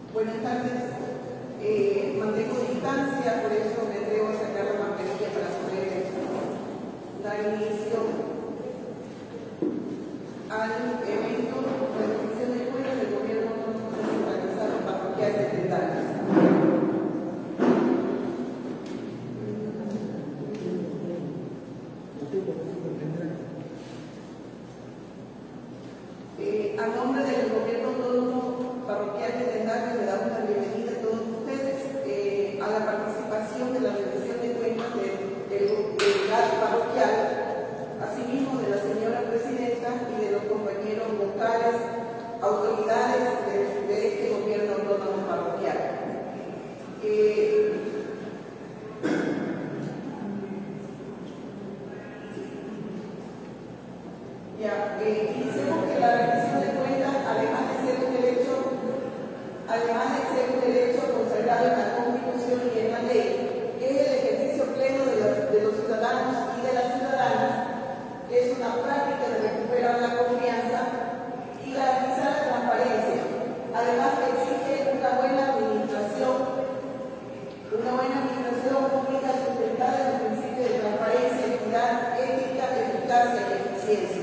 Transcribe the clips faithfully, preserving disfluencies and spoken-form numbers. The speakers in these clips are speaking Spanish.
Buenas tardes. Eh, mantengo distancia, por eso me atrevo a sacar la mascarilla para poder dar inicio al evento de rendición de cuentas del Gobierno Autónomo Descentralizado Parroquial de Tendales. Eh, a nombre del Gobierno Autónomo Parroquial de Tendales le damos la bienvenida a todos ustedes eh, a la participación de la rendición de cuentas del de, de parroquial, asimismo de la señora presidenta y de los compañeros vocales, autoridades de, de este Gobierno Autónomo Parroquial. Eh, Ya, eh, iniciemos que la rendición de cuentas, además de ser un derecho, además de ser un derecho consagrado en la Constitución y en la ley, es el ejercicio pleno de los, de los ciudadanos y de las ciudadanas, que es una práctica de recuperar la confianza y garantizar la transparencia. Además que exige una buena administración, una buena administración pública sustentada en el principio de transparencia, equidad, ética, eficacia y eficiencia.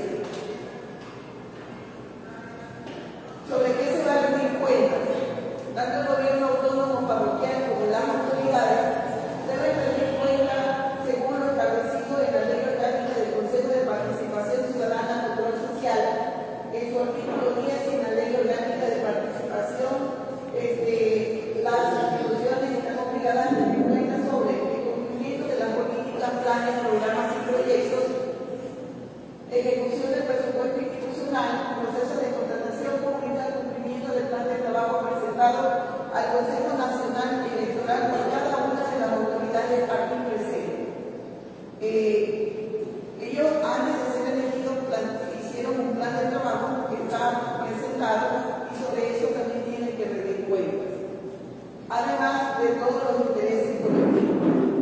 ¿Sobre qué se va a rendir cuentas? Tanto el Gobierno Autónomo Parroquial como las autoridades deben rendir cuentas según lo establecido en la Ley Orgánica del Consejo de Participación Ciudadana y Control Social, en su artículo diez, y en la Ley Orgánica de Participación, este, las instituciones están obligadas a rendir cuentas sobre el cumplimiento de las políticas, planes, programas y proyectos, ejecución del presupuesto institucional, proceso de contratación pública, cumplimiento del plan de trabajo presentado al Consejo Nacional Electoral por cada una de las autoridades aquí presentes. Eh, ellos, antes de ser elegidos, plan, hicieron un plan de trabajo que está presentado y sobre eso también tienen que rendir cuentas. Además de todos los intereses colectivos.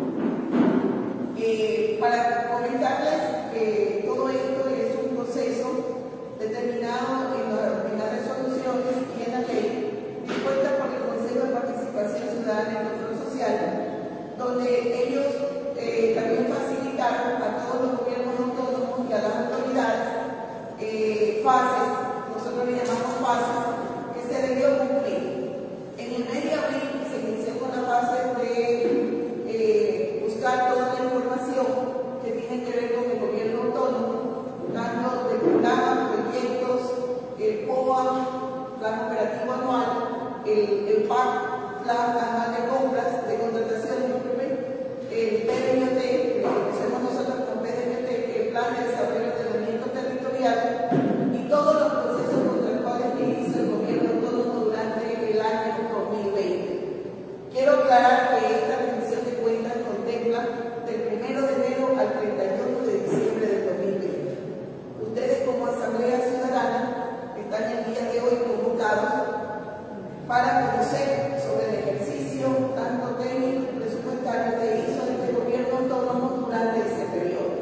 Eh, para comentarles que todo esto es un proceso determinado en, la, en las resoluciones y en la ley dispuesta por el Consejo de Participación Ciudadana y Control Social, donde ellos eh, también facilitaron a todos los gobiernos autónomos y a las autoridades eh, fases, nosotros le llamamos fases, que se debió cumplir. En el mes de abril se inició con la fase de eh, buscar toda la información que tiene que ver con el gobierno autónomo, tanto de programas, proyectos, el P O A, Plan Operativo Anual, el, el P A C, Plan Anual de Compras, de Contratación, el P D M T, lo conocemos nosotros como P D M T, el Plan de Desarrollo y Ordenamiento Territorial, y todos los procesos contractuales que hizo el gobierno autónomo durante el año dos mil veinte. Quiero aclarar que esta rendición de cuentas contempla del primero de enero al treinta y uno de diciembre del dos mil veinte. Ustedes como Asamblea Ciudadana están el día de hoy convocados para conocer sobre el ejercicio tanto técnico y presupuestario que hizo este gobierno autónomo durante ese periodo.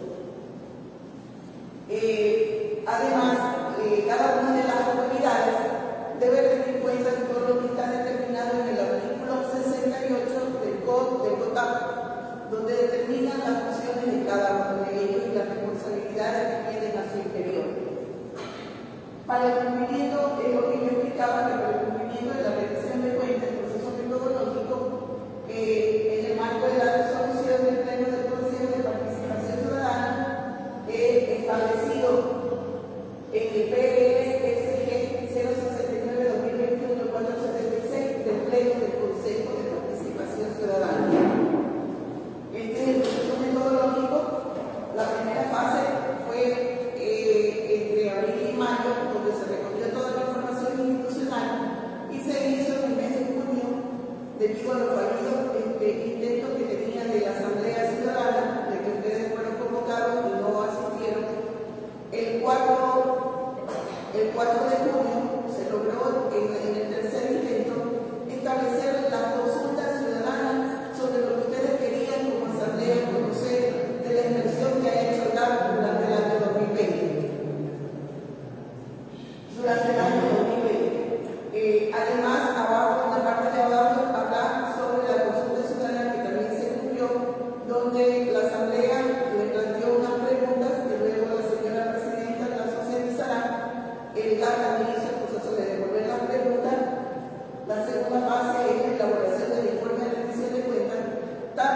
Eh, además, eh, cada una de las autoridades debe rendir cuenta de todo lo que está determinado en el artículo sesenta y ocho del C O D, del COTAP, donde determinan las funciones de cada uno de ellos y las responsabilidades que tienen a su interior. Para el cumplimiento, es lo que yo explicaba, que para el cumplimiento de la rendición de cuentas, el proceso metodológico, eh, en el marco de la resolución del Pleno del Consejo de Participación Ciudadana, he establecido en el P L S G cero sesenta y nueve guion dos mil veintiuno cuatrocientos setenta y seis del Pleno del Consejo de Participación Ciudadana. Este es el proceso metodológico. La primera fase fue eh, entre abril y mayo, donde se recogió toda la información institucional y se hizo en el mes de junio, debido a los fallidos este, intentos que tenía de la Asamblea Ciudadana, de que ustedes fueron convocados y no asistieron. El cuatro, el cuatro de junio se logró en, en el tercer intento establecer la consulta ciudadana sobre lo que ustedes querían como Asamblea conocer de la inversión que ha hecho el G A P durante el año dos mil veinte. Durante el año dos mil veinte. Eh, además, abajo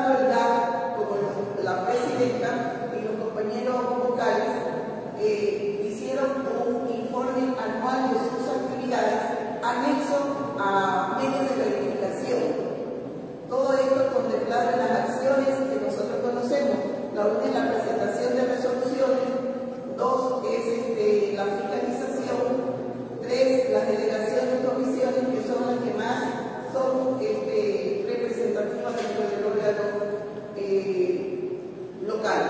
tanto el G A C como los, la presidenta y los compañeros vocales eh, hicieron un informe anual de sus actividades anexo a medios de verificación. Todo esto contemplado en las acciones que nosotros conocemos. La una es la presentación de resoluciones, dos es este, la fiscalización, tres las delegaciones y comisiones, que son las que más son este, representativas dentro del órgano eh, local.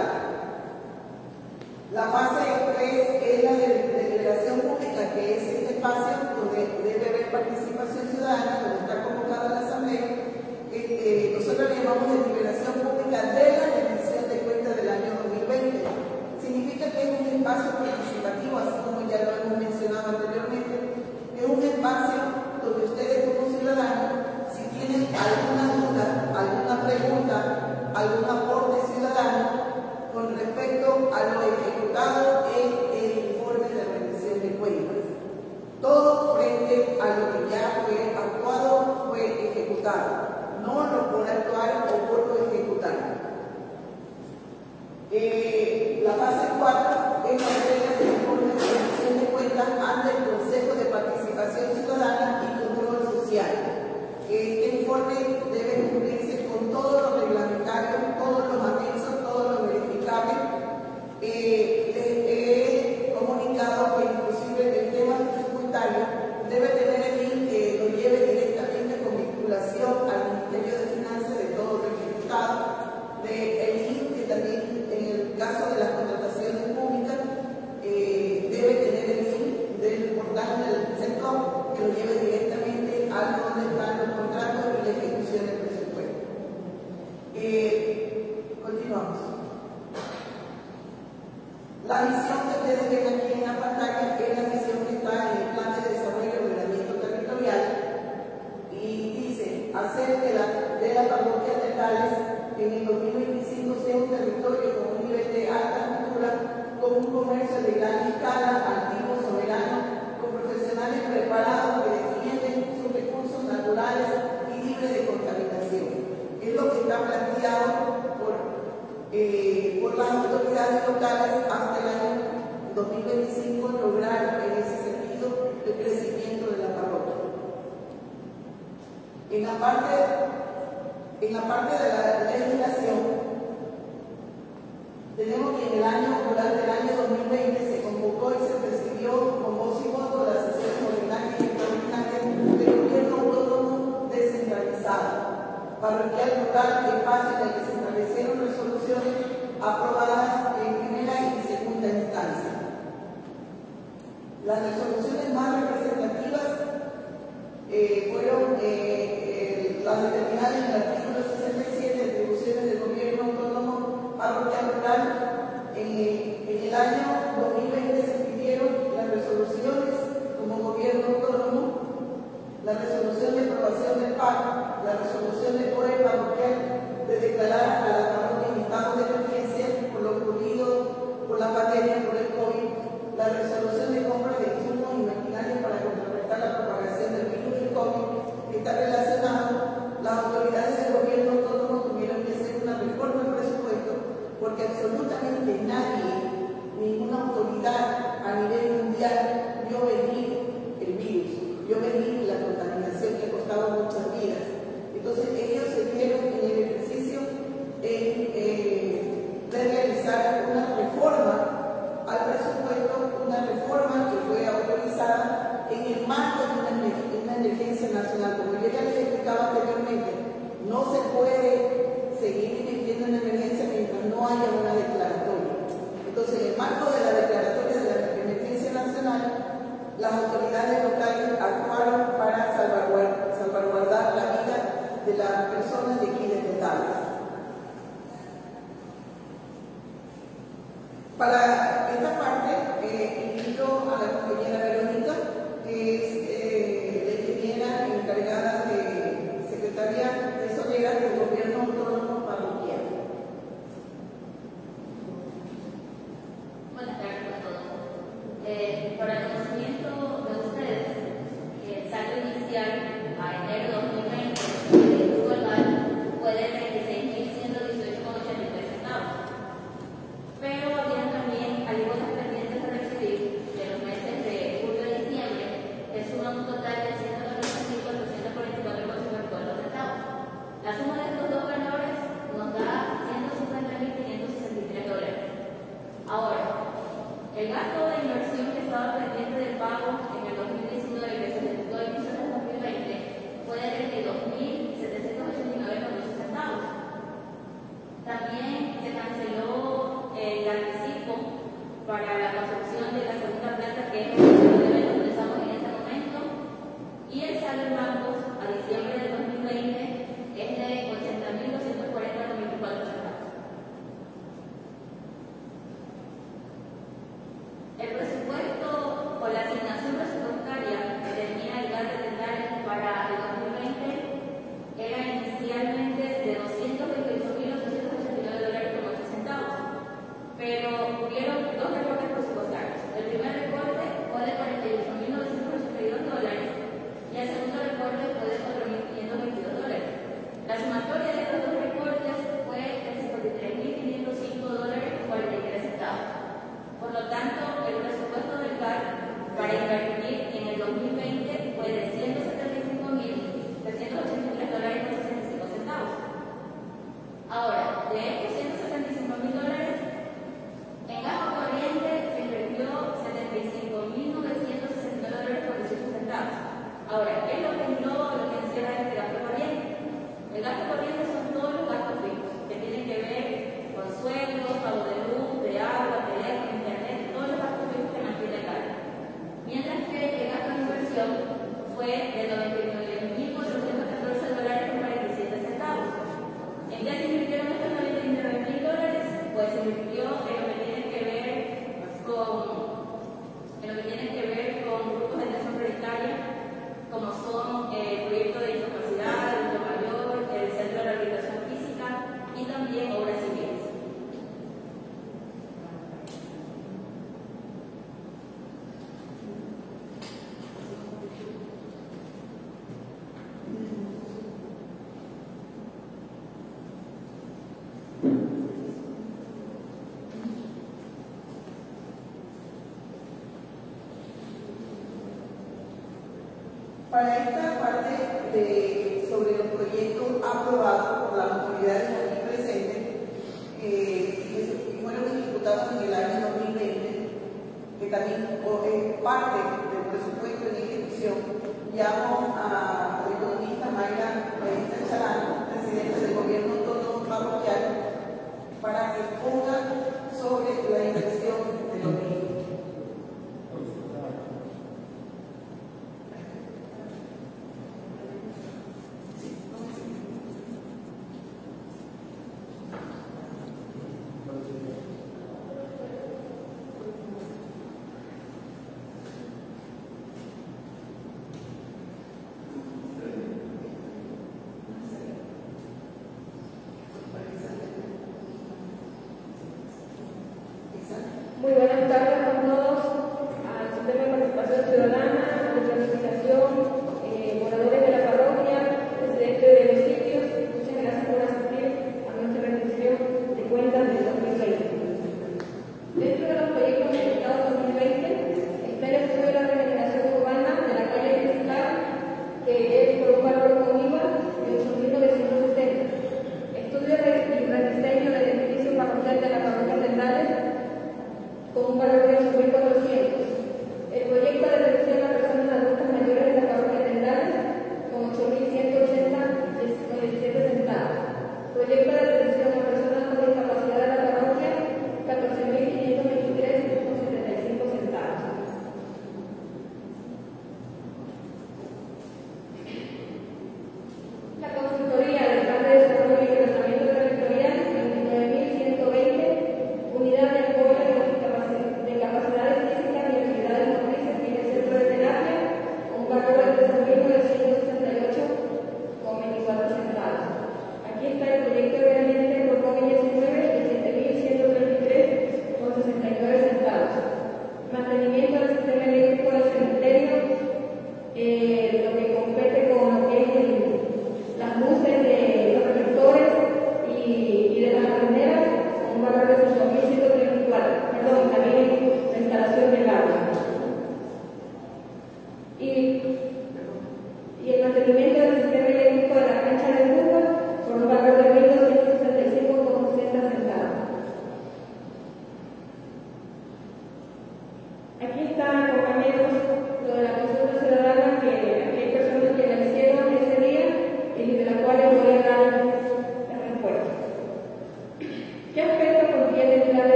La fase tres es la de, de deliberación pública, que es este espacio donde debe haber participación ciudadana, donde está convocada la asamblea. Este, nosotros le llamamos de deliberación pública de la rendición de cuentas del año dos mil veinte. Significa que es un espacio participativo, así como ya lo hemos mencionado anteriormente. Es un espacio donde ustedes como ciudadanos, si tienen alguna duda, alguna pregunta, algún aporte ciudadano con respecto a lo ejecutado en el informe de rendición de cuentas, todo frente a lo que ya fue actuado, fue ejecutado, no lo por actuar o por lo ejecutar. Eh, la fase cuatro es la entrega del informe de rendición de cuentas ante el Consejo de Participación Ciudadana y Control Social. Este informe debe cumplirse con todos los reglamentarios, todos los anexos, todos los verificables. Eh, les he comunicado que inclusive el tema presupuestario debe tener el link que lo lleve directamente con vinculación al Ministerio de Finanzas de todo lo ejecutado, de el link que también en el caso de las contrataciones públicas eh, debe tener el link del portal del sector que lo lleve directamente a donde están los contratos y la ejecución del presupuesto. Eh, continuamos. La visión que ustedes ven aquí en la pantalla es la visión que está en el Plan de Desarrollo y Ordenamiento Territorial y dice hacer de la, de la parroquia de Tales en el dos mil veinticinco sea un territorio con un nivel de alta cultura, con un comercio de gran escala, antiguo, soberano, con profesionales preparados que defienden sus recursos naturales y libres de contaminación. Es lo que está planteado por, eh, por las autoridades locales hasta el año dos mil veinticinco, lograr en ese sentido el crecimiento de la parroquia. En la parte En la parte de la legislación, tenemos que en el año, durante el año dos mil veinte, se convocó y se recibió con voz y voto las sesiones ordinarias y extraordinarias del gobierno autónomo descentralizado, parroquial local, espacio en el que se establecieron resoluciones aprobadas en primera y segunda instancia. Las resoluciones más representativas eh, fueron eh, eh, las determinadas en el artículo sesenta y siete, atribuciones del gobierno autónomo parroquial local. En, en el año dos mil veinte se pidieron las resoluciones como gobierno autónomo, la resolución de aprobación del P A C, la resolución de COE parroquial de declarar a la parroquia en estado de emergencia por lo ocurrido por la pandemia por el COVID, la resolución de compra de insumos y maquinaria para contrarrestar la propagación del virus del COVID, que está relacionado. Las autoridades del gobierno autónomo tuvieron que hacer una reforma del presupuesto porque absolutamente nadie, ninguna autoridad a nivel mundial vio venir el virus, vio venir la contaminación que ha costado muchas vidas. Entonces ellos se vieron en el ejercicio en, eh, de realizar una reforma al presupuesto, una reforma que fue autorizada en el marco de una, una emergencia nacional. Como yo ya les explicaba anteriormente, no se puede seguir emitiendo una emergencia mientras no haya una declaratoria. Entonces, en el marco de la declaratoria de la emergencia nacional, las autoridades locales actuaron para salvaguardar, salvaguardar la vida de las personas de aquí de Tales. Para esta parte, eh, invito a la compañera Verónica, que es eh, la ingeniera encargada de Secretaría Tesorera del Gobierno Autónomo Parroquial. Buenas tardes a todos. Eh, para el conocimiento de ustedes, el saldo inicial a enero de dos mil veinte tuvo el valor Para esta parte de, sobre los proyectos aprobados por las autoridades aquí presentes, eh, que fueron ejecutados en el año dos mil veinte, que también o, es parte del presupuesto en ejecución, llamo a la economista Mayra Chalán, presidente del gobierno autónomo parroquial, para que ponga sobre la inversión de los niños.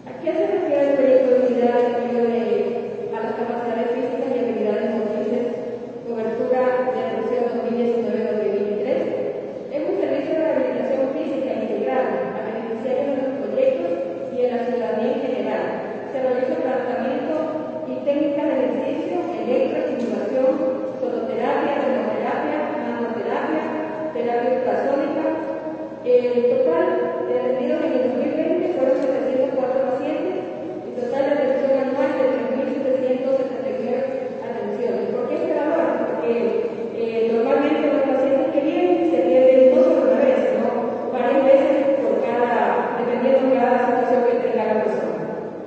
¿A qué se refiere el proyecto de unidad referido de, a las capacidades físicas y habilidades motrices, cobertura de atención dos mil diecinueve a dos mil veintitrés? Es un servicio de rehabilitación física integral a beneficiarios de los proyectos y a la ciudadanía en general. Se realiza tratamiento y técnicas de ejercicio, electroestimulación, sonoterapia, termoterapia, manoterapia, terapia ultrasónica. El total de atendidos en el dos mil veinte fueron setecientos cuatro pacientes y total de atención anual de tres mil setecientos setenta y nueve atenciones. ¿Por qué este valor? Porque eh, normalmente los pacientes que vienen se atienden no solo una vez, sino varias veces por cada, dependiendo de cada situación que tenga la persona.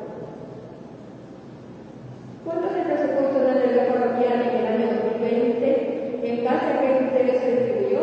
¿Cuánto es el presupuesto de la realidad parroquial en el año dos mil veinte en base a qué criterio se distribuyó?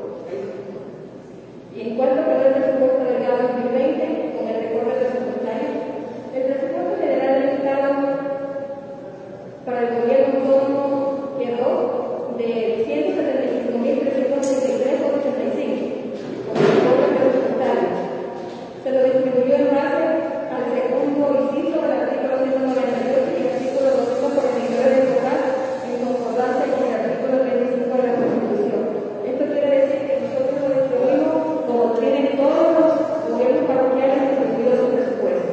¿Y en cuánto quedó el presupuesto del año dos mil veinte con el recorte presupuestario? El presupuesto general del Estado para el gobierno autónomo quedó de ciento setenta y cinco mil trescientos sesenta y tres coma ochenta y cinco con el recorte presupuestario. Se lo distribuyó en base al segundo inciso del artículo ciento noventa y ocho y el artículo doscientos cuarenta y nueve del total en concordancia con el artículo veinticinco de la Constitución. Esto quiere decir que nosotros lo distribuimos como tienen todos los gobiernos parroquiales distribuidos su presupuesto.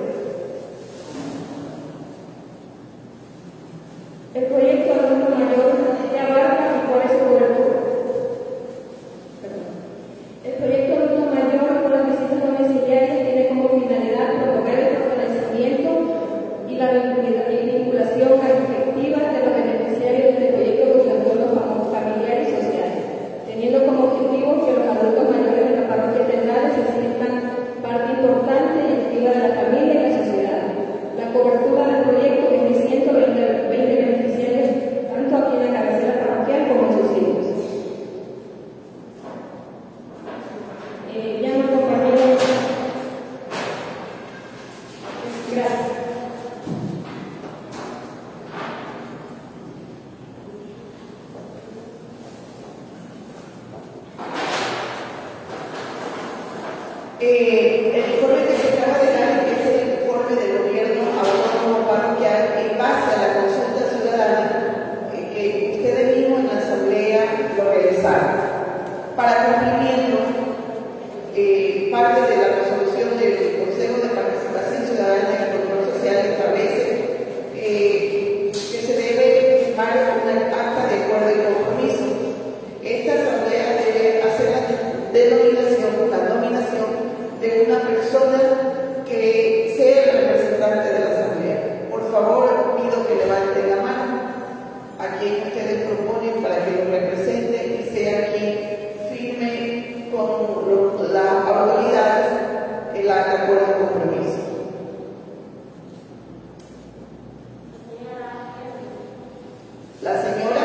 El proyecto adulto mayor ya abarca y cuál es su cobertura. El proyecto adulto mayor con las visitas domiciliarias tiene como finalidad promover el fortalecimiento y la vinculación afectiva de los beneficiarios del proyecto con su entorno familiar y social, teniendo como objetivo que los adultos mayores de la parroquia Tendales se sientan parte importante y activa de la familia y la sociedad. La cobertura del proyecto es de ciento veinte beneficiarios, tanto aquí en la cabecera parroquial como en sus hijos. Eh, llamo al compañero. Gracias. Eh, el informe que se acaba de dar es el informe del gobierno autónomo parroquial en base a la consulta ciudadana eh, que ustedes mismos en la asamblea lo realizaron para cumplimiento eh, parte de la resolución del Consejo de Participación Ciudadana y Control Social que establece eh, que se debe firmar una acta de acuerdo y compromiso. Esta asamblea debe hacer la denominación, la nominación de una persona que sea el representante de la asamblea. Por favor, pido que levanten la mano a quien ustedes proponen para que lo represente y sea quien firme con lo, la autoridad el acta de acuerdo y compromiso. La señora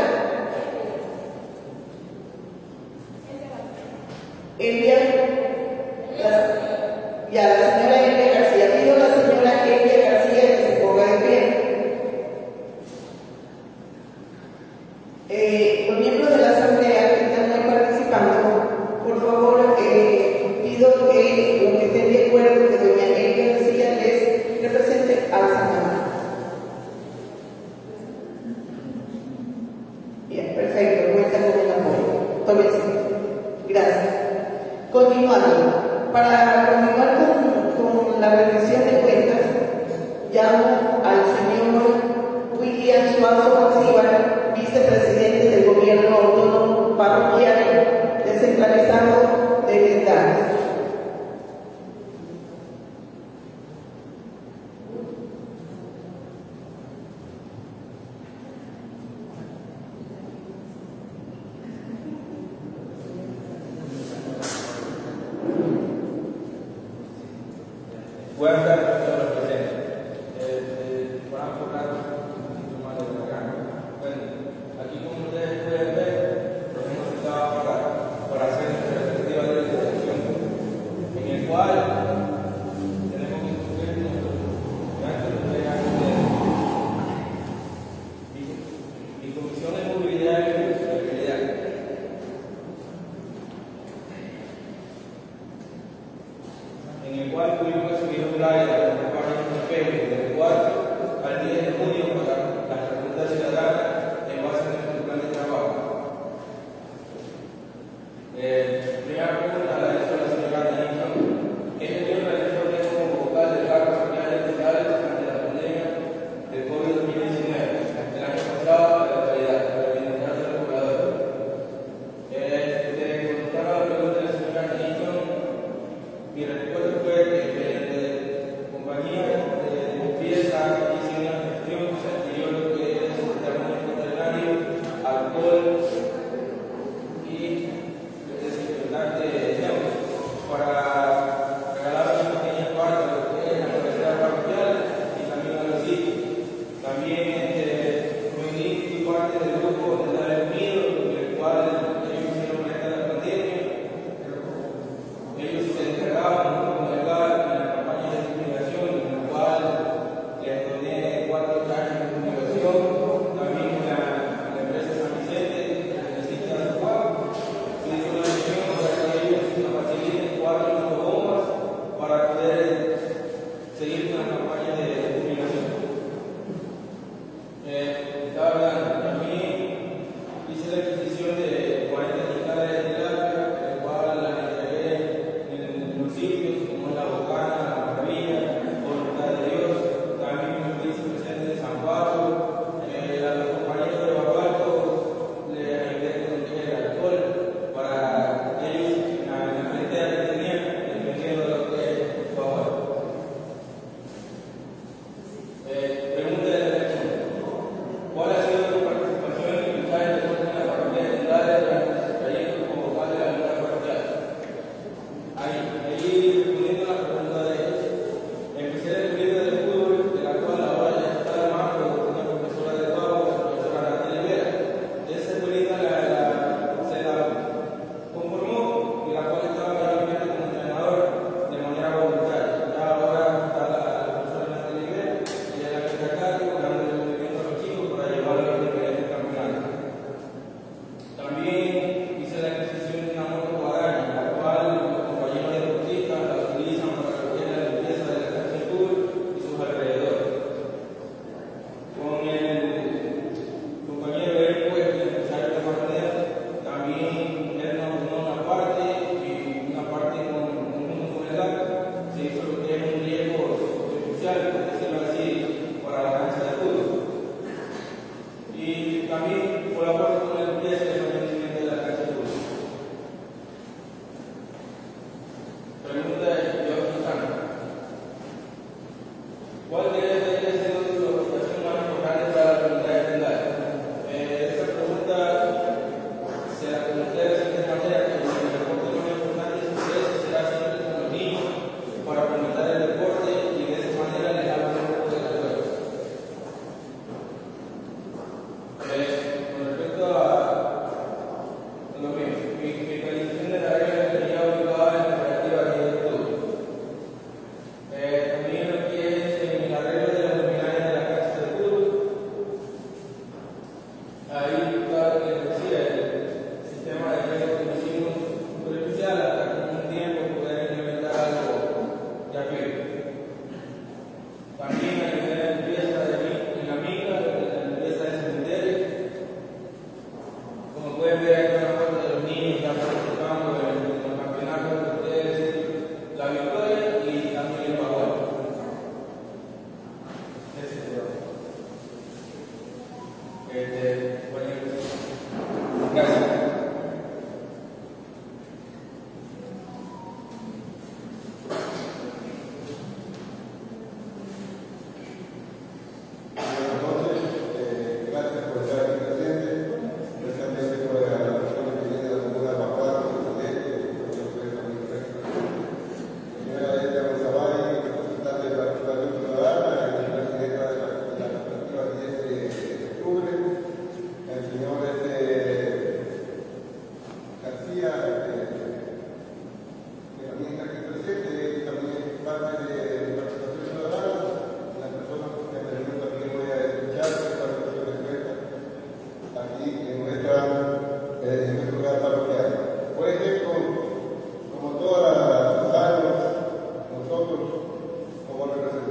Elia, la, ya la señora Elia García, pido a la señora Elia García que se ponga de pie. Eh, los miembros de la asamblea que están hoy participando, por favor, eh, pido que los que estén de acuerdo que doña Elia García les represente al Senado. Bien, perfecto, cuenta con el apoyo. Tómense. Gracias. Continuando, para continuar con, con la rendición de cuentas, llamo al señor William Suazo Alcíbar, vicepresidente del Gobierno Autónomo Parroquial Descentralizado de Tendales. Buenas tardes, señor presidente. Eh, para enfocar un poquito más de la gana. Bueno, aquí como ustedes pueden ver, nos hemos sentado para, para hacer nuestra respectiva dirección, en el cual tenemos que incluir nuestros gastos de ustedes. Mi comisión de movilidad y sostenibilidad. En el cual pudimos recibir un flyer de la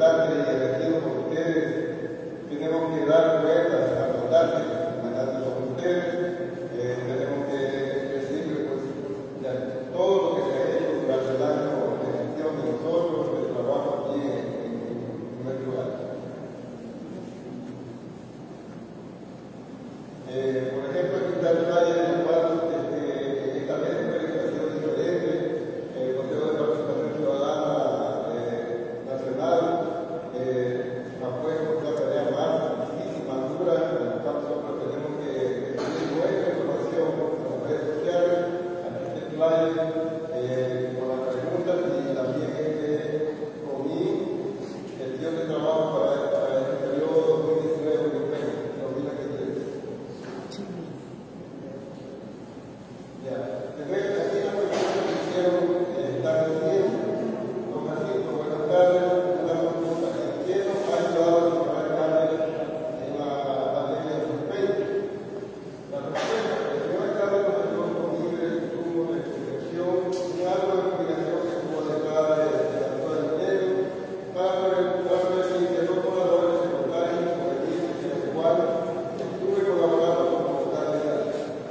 importante y elegido por ustedes. Tenemos que dar cuentas a mandarles, mandarles a ustedes. Eh, tenemos que decirles pues, ya, todo lo que se ha hecho durante el año de gestión de nosotros, de trabajo aquí en, en, en nuestro lugar. Eh, por ejemplo, aquí está el área en la cual este, establece una legislación diferente, el Consejo de Participación Ciudadana eh, Nacional eh, ha puesto una tarea más difícil, más dura, en la cual nosotros tenemos que recibir nuestra información en las redes sociales, aquí está el flyer, eh, con las preguntas y también este, con mi gestión de trabajo para, para este periodo dos mil diecinueve dos mil veintitrés. Ya, entonces aquí la pregunta que hicieron eh, está diciendo, don Jacinto, buenas tardes, una pregunta, ¿en qué nos ha ayudado a superar cambios en la pandemia de dos mil veinte? La respuesta, el señor alcalde nos ayudó con libres insumos de protección y algo de combinación que estuvo detrás de la zona del dinero para prevenir que no colaboradores se contagien con el virus y el cual estuve colaborando con voluntarios.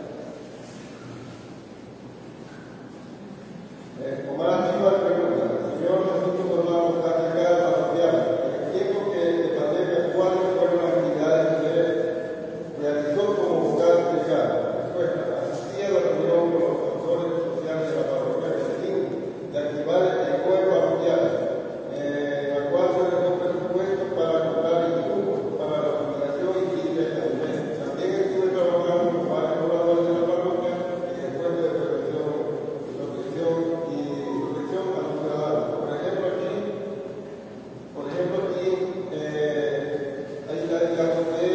Eh, como han sido las preguntas, el señor Jacinto Coronado está llegado a Santiago. En el tiempo que de pandemia, ¿cuáles fueron las actividades que usted realizó como vocal delegado? Respuesta, asistía a la reunión con los actores sociales de la parroquia de Medellín de activar el juego parroquial, eh, la cual se dejó presupuesto para comprar insumos para la comunicación y limpia de alimentos. También estuve trabajando con varios colaboradores de la parroquia en el puesto de prevención y protección y protección a los ciudadanos. Por ejemplo, aquí, por ejemplo, aquí, eh, hay la digamos de,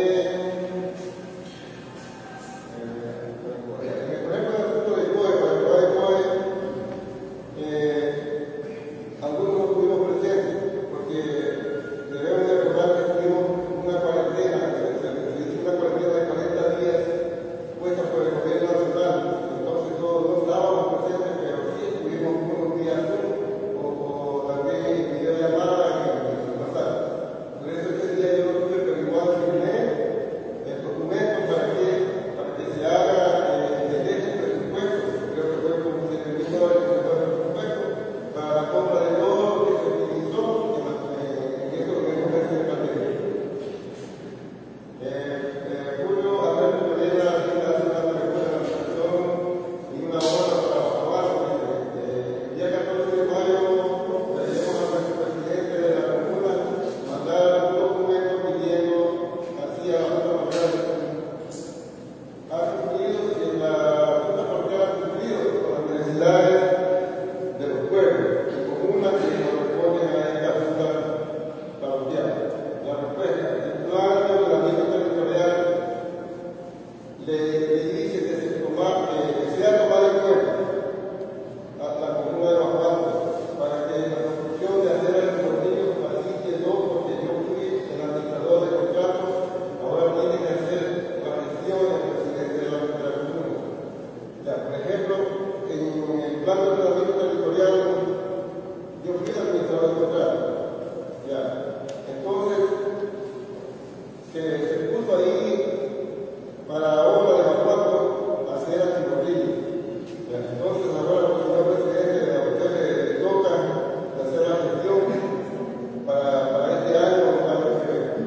eh, por ejemplo, el asunto de COE, para el COE, eh, algunos no estuvimos presentes porque debemos de recordar que tuvimos una cuarentena, se hizo una cuarentena de cuarenta días puesta por el gobierno nacional. Entonces todos no estábamos presentes, pero sí estuvimos unos días o, o también en videollamada en el pasado. Por eso ese día yo no tuve, pero igual firmé el documento para que, para que se haga eh, se deje el presupuesto. Creo que fue como siete mil dólares que fue el presupuesto para la compra de todo lo que se utilizó en, la, en esos meses de pandemia. Eh, eh, Julio Alberto Pereira hace una pregunta de la administración y una hora para aprobar. Eh, el día catorce de mayo le diremos al presidente de la comuna mandar un documento pidiendo así a la Junta Parroquial ha cumplido si en la Junta Parroquial ha cumplido con las necesidades de los pueblos y comunas que corresponden a esta Junta Parroquial. La respuesta, el plan de ordenamiento territorial le, le dice que se, toma, eh, que sea tomada en cuenta a la comuna de Bajuanto para que la construcción de aceras de los niños facilite no, porque yo fui el administrador de contratos, ahora tiene que hacer la gestión del presidente de la, de la comuna. Ya, por ejemplo, en el plan de ordenamiento territorial, yo fui el administrador de contratos. Ya, entonces, se, se puso ahí para obra de Bajuanto hacer a Chimorillo. Entonces, ahora el señor presidente a usted le toca hacer la gestión para, para este año o el año que viene.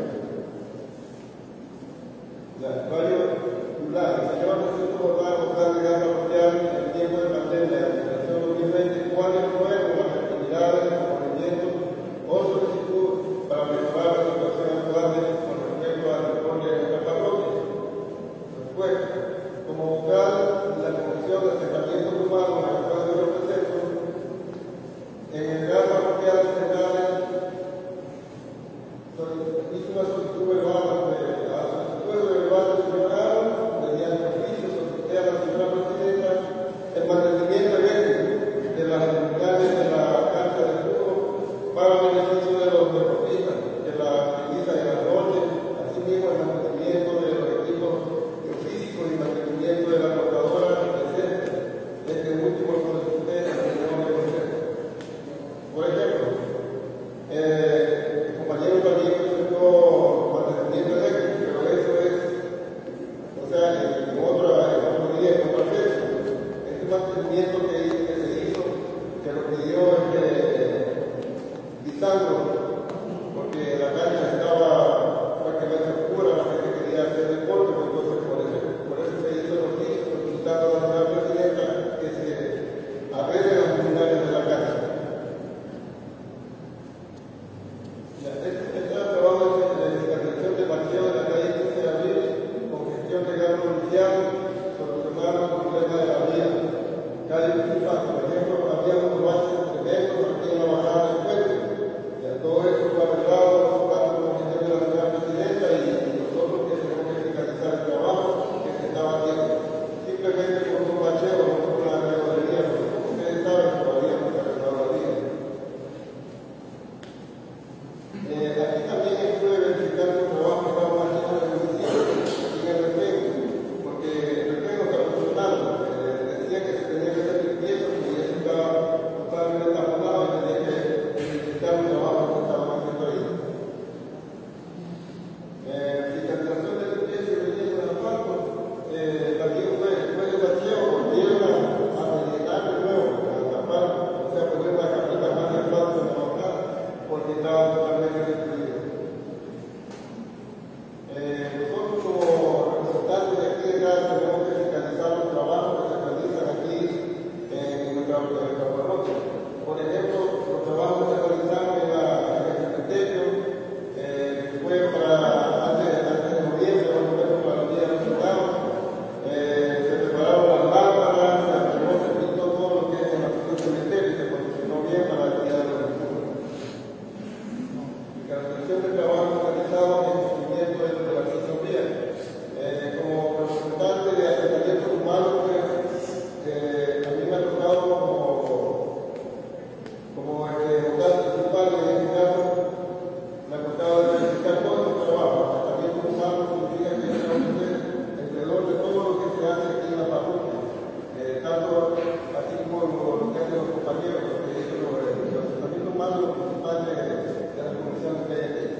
Ya, varios plan, el señor Jacinto Coronado está llegando a apoyar en el tiempo de pandemia de la administración dos mil veinte, cuáles fueron las actividades, movimientos o solicitudes para mejorar la situación actual con respecto a la reforma de nuestra parroquia. Respuesta, como vocal de la Comisión de Acercamiento Humano a la cual yo represento, en el gran parroquial central hice una solicitud verbal de la solicitud verbal del señor Garo, mediante oficio solicité a la señora presidenta el mantenimiento eléctrico de las unidades de la cancha de fútbol para beneficio de los deportistas, de la utiliza en la noche, asimismo el mantenimiento de los equipos físicos y mantenimiento de la portadora presente. Este último solicité al señor de Consejo. Por ejemplo, eh, como Eh, aquí también estuve verificando un trabajo que estábamos haciendo en el municipio, aquí en el Retén, porque el Retén no estaba funcionando. Eh, decía que se tenía que hacer limpieza y eso estaba totalmente taponado y tenía que verificar un trabajo que estaban haciendo ahí. Eh, fiscalización de limpieza y relleno de asfalto, eh, también fue, fue el bacheo, volvieron a, a rellenar de nuevo, a tapar, o sea, poner una capita más de asfalto en la bancada, porque estaba totalmente destruido. Eh, nosotros como representantes de aquí de Gas tenemos que fiscalizar los trabajos que se realizan aquí en nuestra, en nuestra parroquia. Por ejemplo, los trabajos que se realizaron en, la, en el cementerio, eh, que fue para antes, antes de noviembre, más o menos para los días de resultados, eh, se prepararon las lámparas, se arregló, se pintó todo lo que es el antiguo cementerio y se posicionó bien para el día de la resultados. Fiscalización del trabajo realizado en el cumplimiento de la filosofía. Eh, como representante de asentamientos humanos, pues, eh, a mí me ha tocado como, como eh, vocal principal en este caso, me ha tocado verificar todos los trabajos. Asentamientos humanos significa que tenemos que ser alrededor de todo lo que se hace aquí en la parroquia, eh, tanto así como lo que hacen los compañeros, porque eso es lo que los asentamientos humanos son los principales de, de la comisión que hay aquí.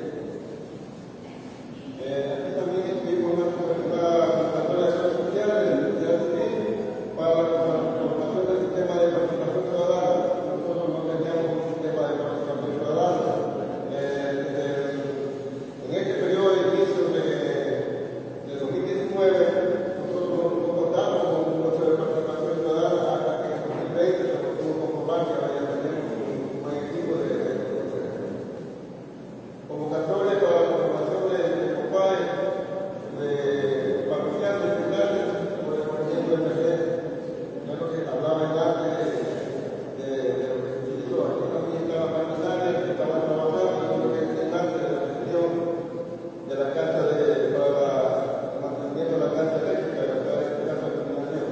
Eh, aquí también estuvimos en una convocatoria de acciones sociales de la sociedad civil para la transformación del sistema de participación ciudadana. Nosotros no teníamos un sistema de participación ciudadana. Eh, eh, en este periodo de inicio de, de dos mil diecinueve, nosotros no contamos con un proceso de participación ciudadana hasta que en dos mil veinte se pudo comprobar que ya teníamos un buen equipo de, de, de convocatoria para la conformación de, de COPAE, de parroquiales, de estudiantes, por el movimiento del Mercedes. Yo lo que hablaba antes de, de, de lo que se hizo aquí también estaba Magdalena, que estaba trabajando, eso es lo que decía antes de la gestión de la carta de, para la, el mantenimiento de la carta eléctrica, de la carta de comunicación.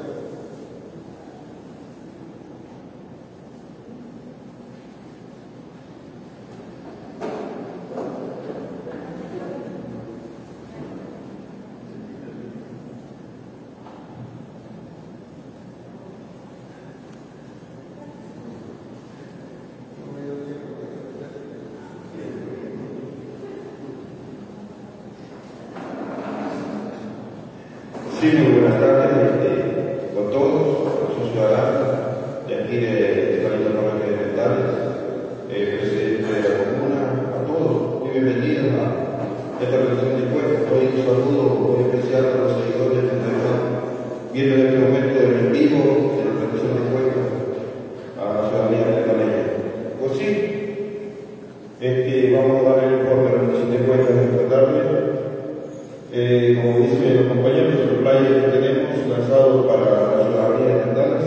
Sí, muy buenas tardes eh, con todos, los ciudadanos de aquí de esta linda parroquia de Mentales, eh, presidente de la comuna, a todos, muy bienvenidos a esta reunión de encuentro. Hoy un saludo muy especial a los seguidores que están viendo en este momento en vivo de la reunión de encuentro a la ciudadanía de Mentales. Pues sí, este, vamos a dar el informe de la reunión de encuentro de esta tarde. Eh, como dicen los compañeros, el flyer que tenemos lanzado para la ciudadanía de Mentales.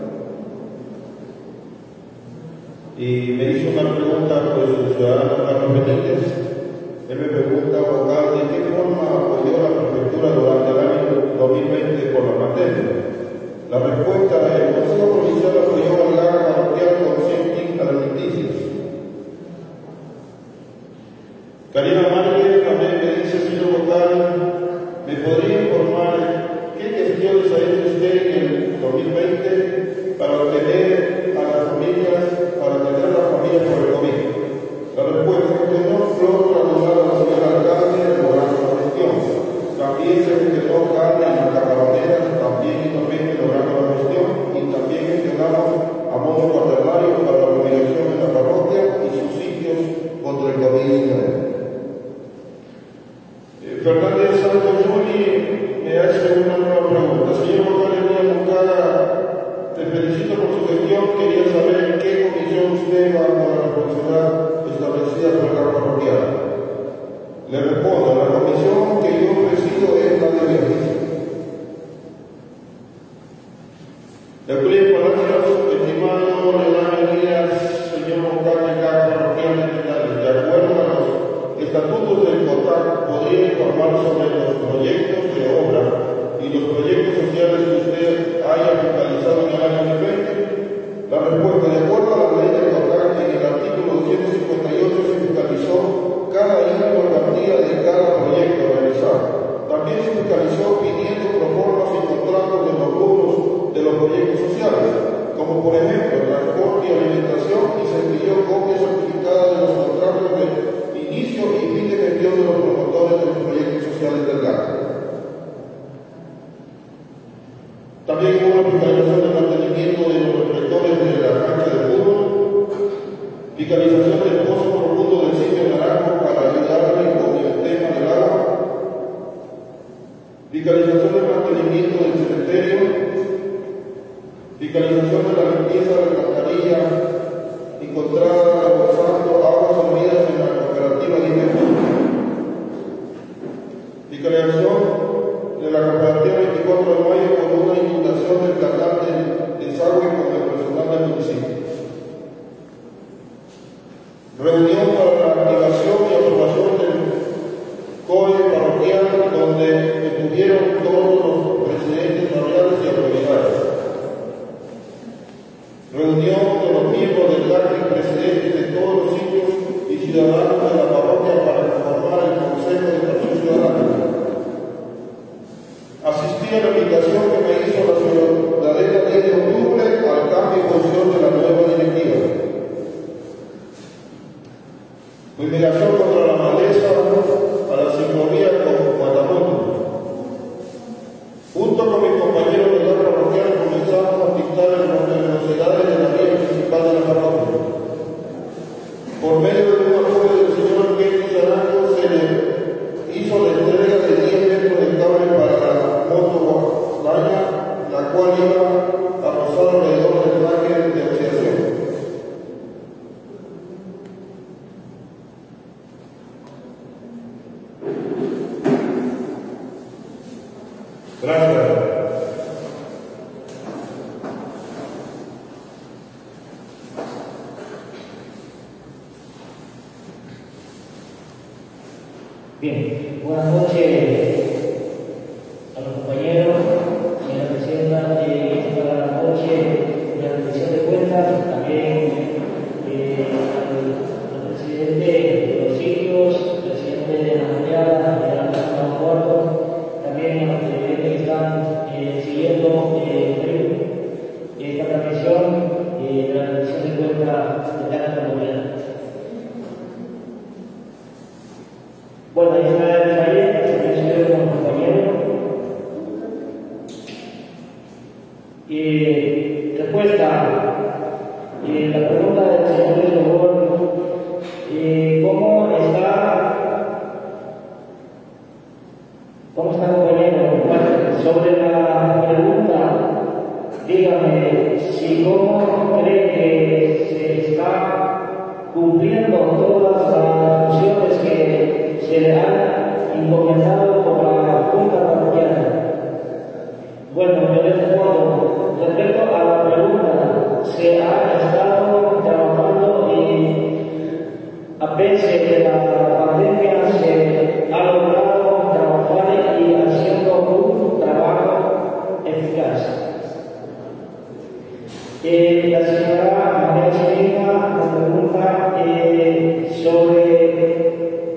Y me hizo una pregunta, pues, el ciudadano Carlos Benítez. Él me pregunta, vocal, ¿de qué forma apoyó la prefectura durante el año dos mil veinte por la pandemia? La respuesta, el Consejo Provincial apoyó al gas parroquial con cien quintas alimenticias. Karina Márquez también me dice, señor vocal, ¿me podría informar qué gestiones ha hecho usted en el dos mil veinte para obtener a las familias, para atender a las familias por el COVID? La respuesta es que no logró trasladar a la señora alcalde logrando la gestión. También se gestionó carne en las cacaroneras, también igualmente logrando la gestión, y también gestionamos a modo cuaternario para la obligación de la parroquia y sus sitios contra el COVID diecinueve. Fernández Santos Juli me hace una nueva pregunta. Señor vocal Elías Moncada, te felicito por su gestión. Quería saber en qué comisión usted va con la responsabilidad establecida por la parroquial. Le respondo, la comisión que yo presido es la de beneficio. Euclides Palacios, estimado Leonardo Elías, señor vocal de cada parroquial de Mentales, de acuerdo a los estatutos del COTAC, podría informar sobre los proyectos de obra y los proyectos sociales que usted haya fiscalizado en el año dos mil veinte. La respuesta, de acuerdo a la ley del COTAC, en el artículo doscientos cincuenta y ocho se fiscalizó fiscalización de mantenimiento de los reflectores de la cancha de fútbol, fiscalización del pozo profundo del sitio Naranjo para ayudarle con el tema del agua, fiscalización del mantenimiento del cementerio, fiscalización de la limpieza de la alcantarilla encontrada reforzando aguas olvidas en la cooperativa de Independencia, fiscalización de la cooperativa veinticuatro de mayo con una inundación del canal de desagüe con el personal del municipio. Reunión para la activación y aprobación del C O E parroquial donde estuvieron todos los presidentes barriales y autoridades. Reunión de los miembros del C A C y presidentes de todos los sitios y ciudadanos de la parroquia para conformar el Consejo de Acción Ciudadana. Asistí a la invitación que me hizo la ciudadana diez de octubre al cambio y función de la nueva directiva. Fumigación contra la maleza a la ciclovía con Matamoros. Junto con mis compañeros de la parroquial comenzamos a pintar las velocidades de la vía principal de la parroquia. Por medio de un apoyo del señor Pedro Zarango se le hizo la entrega de diez metros de cable para la moto Laña, la cual iba a rozar alrededor del traje de oxidación. Gracias. Bien, buenas noches a los compañeros, señora presidenta, eh, esta la noche de la rendición de cuentas, también eh, al presidente de los sitios, presidente de la Mundial, de la Casa de Cuarto, también a los televidentes que están eh, siguiendo eh, esta transmisión eh, de la rendición de cuentas de la comunidad. Bueno, ahí está el taller, que se ve como compañero. Y respuesta, y la pregunta del señor Luis Obor, eh, ¿cómo está, cómo está compañero? Bueno, sobre la pregunta, dígame si cómo cree que se está cumpliendo todas las funciones que se le han encomendado por la Junta Parroquial. Bueno, yo les respondo, respecto a la pregunta, se ha estado trabajando y a pesar de la pandemia se ha logrado trabajar y haciendo un trabajo eficaz. Eh, la señora María Chirina nos pregunta eh, sobre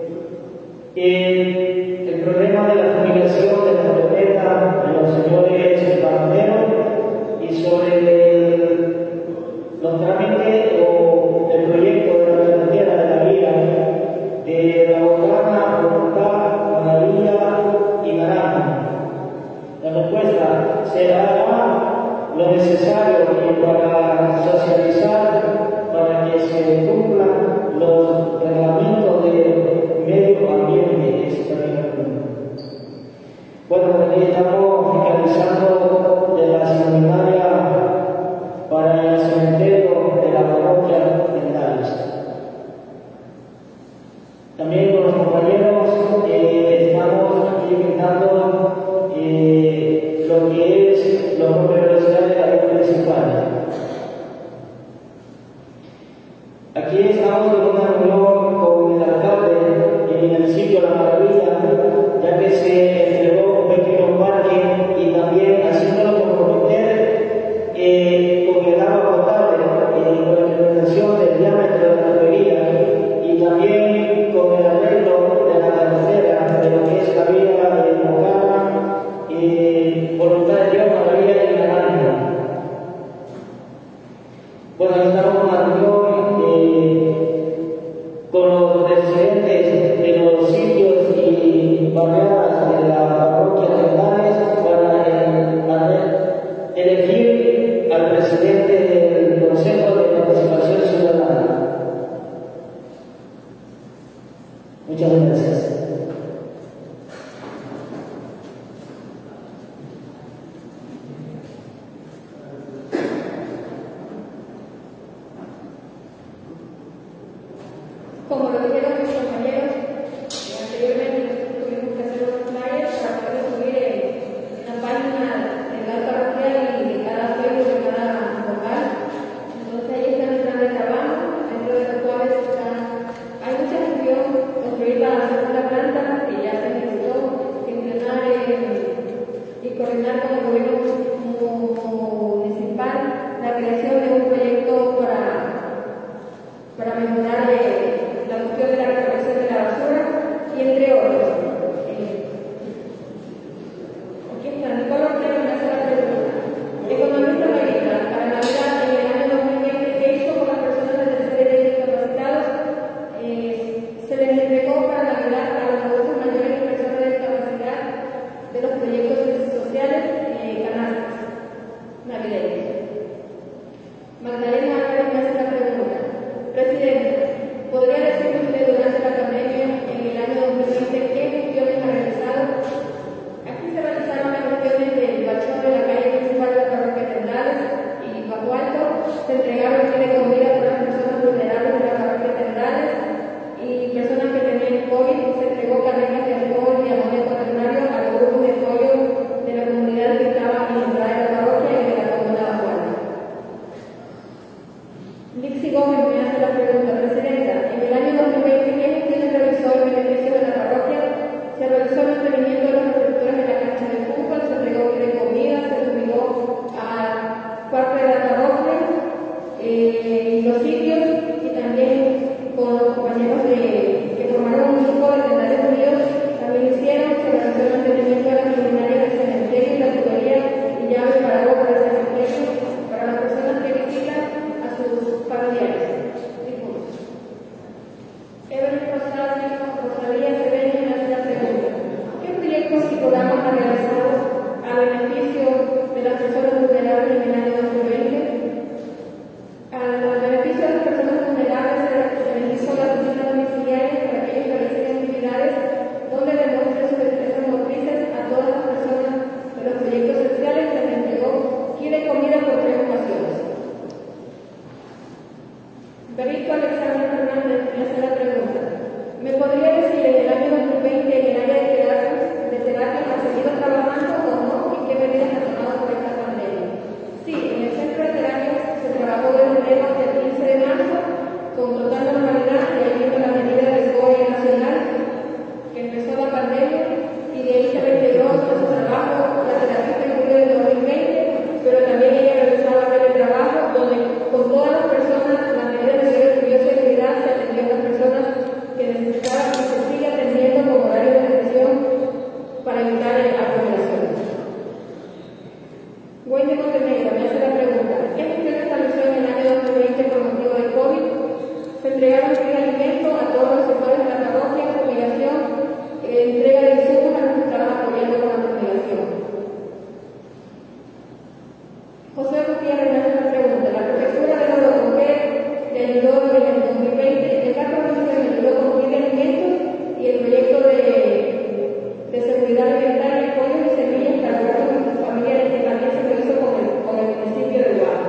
el, el problema de la fumigación de la camioneta de los señores banderos y sobre el, los trámites o el proyecto de la carretera de la vía de la Bocana, Voluntad, Maravilla y Naranjo. La respuesta se hará lo necesario para socializar, para que se cumplan los reglamentos de medio ambiente. Bueno, aquí estamos finalizando de la seminaria para el cementerio de la parroquia de Tales. También con los compañeros eh, estamos aquí pintando eh, lo que es los nombres de velocidad de la vía principal. Aquí estamos en una reunión con el alcalde en el sitio La Maravilla, ya que se entregó un pequeño parque y también haciéndolo comprometer eh, con el agua potable, eh, con la implementación del diámetro de la tubería y también con el arreglo de la carretera de lo que es la vía de Bocana, eh, Voluntad de Dios, Maravilla y Naranjo. Bueno, estamos en una reunión eh, con los presidentes de los sitios Muchas gracias. Como lo dijeron mis compañeros, eh, anteriormente tuvimos que hacer unos flyers para poder subir en, en la página de la parroquial y de cada Facebook de cada local. Entonces ahí está el plan de trabajo, dentro de los cuales está, hay mucha gestión, construir la segunda planta que ya se ejecutó, gestionar eh, y coordinar con el gobierno municipal la creación de un proyecto para, para mejorar eh, la cuestión de la recolección de la basura y entre otros. Eh, aquí está, Nicolás Ortega me hace la pregunta. Economista Marita, para Navidad en el año dos mil veinte, ¿qué hizo con las personas de tercera edad discapacitados? Eh, se les entregó para Navidad a los adultos mayores y personas de discapacidad de los proyectos sociales eh, canastas navideños. Magdalena Álvarez me hace la pregunta. Presidente, ¿podría decirme usted durante la pandemia en el año dos mil veinte qué gestiones ha realizado? Aquí se realizaron las gestiones del bachón de la calle principal de la parroquia Tendales y Bajo Alto. Se entregaron kits de comida para las personas vulnerables de la parroquia Tendales y personas que tenían COVID. Se entregó carretas de alcohol y amonio cuaternario a los grupos de apoyo de la comunidad que estaba en la entrada de la parroquia y de la comuna Bajo Alto. Lixi Gómez me hace la pregunta, Presidenta, en el año dos mil veinte, ¿qué gestiones realizó en beneficio de la parroquia? Se realizó el mantenimiento de las estructuras de la cancha de fútbol, se entregó de comida, se subigó a parte de la parroquia, eh, los sitios y también con los compañeros de, que formaron un grupo de Tendales Unidos, también hicieron, se realizó el mantenimiento de las luminarias del cementerio y la tubería y llave para agua para el cementerio para las personas que visitan a sus familiares. Evelyn Rosario, Rosalía Cedeño me hace la pregunta. ¿Qué proyectos y programas ha realizado a beneficio de las personas vulnerables en el año dos mil veinte? Al beneficio de las personas vulnerables se, se les hizo la visita domiciliaria para que ellos realicen actividades donde demuestren sus destrezas motrices a todas las personas de los proyectos sociales. Se les entregó kit de comida por tres ocasiones. Berito Alexander Fernández me hace la pregunta. ¿Me podría decir en el año dos mil veinte en el área de terapias, de terapias ha seguido trabajando o no y qué medidas ha tomado por esta pandemia? Sí, en el centro de terapias se trabajó desde enero hasta el quince de marzo con total normalidad y ahí viendo la medida de S B O E nacional que empezó la pandemia y de ahí se reintegró a su trabajo la terapista en julio del dos mil veinte, pero también ella realizaba teletrabajo donde con todas las personas la medida de bioseguridad se atendió a las personas que necesitaban y se sigue atendiendo con horario de atención para evitar aglomeraciones. Wendy Montenegro me hace la pregunta. ¿Qué gestiones realizó en el año dos mil veinte por motivo de COVID? Se entregaron de alimentos a todos los sectores de la parroquia, fumigación, eh, entrega de insumos a los que estaban apoyando con la fumigación. José Gutiérrez me hace la pregunta. La prefectura de Orocoque le ayudó en el dos mil veinte, esta provincia le ayudó con kit de alimentos y el proyecto de, de seguridad alimentaria, pollos y semillas para nuestros familiares que también se lo hizo con el, con el municipio de Bajo.